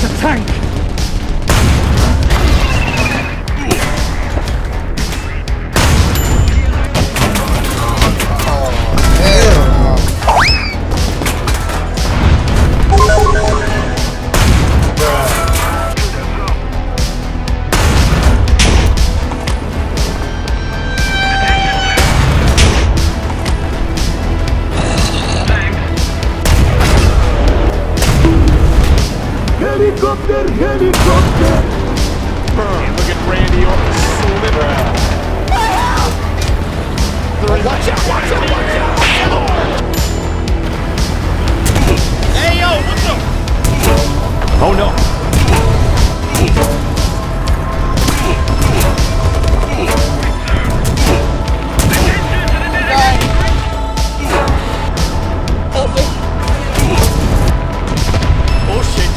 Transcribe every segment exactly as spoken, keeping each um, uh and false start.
a tank! Helicopter, helicopter! Hey, look at Randy on the sliver. Watch out, watch out, watch out, watch out! Hey, yo, what's up? Oh, no. Oh, shit.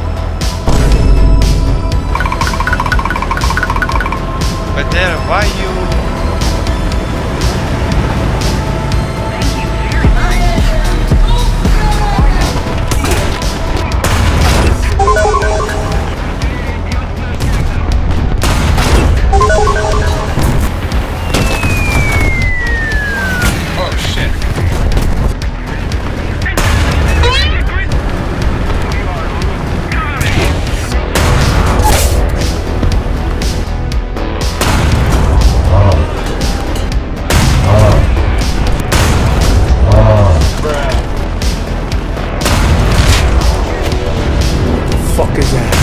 But there, why you? Oh shit. Fuck is that?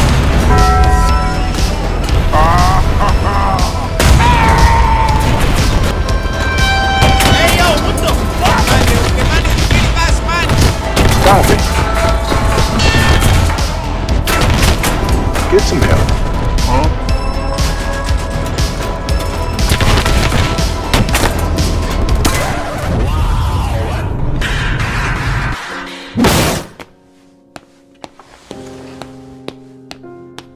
Hey, yo, what the fuck? Man, you fast, man. Stop it. Get some help. Huh?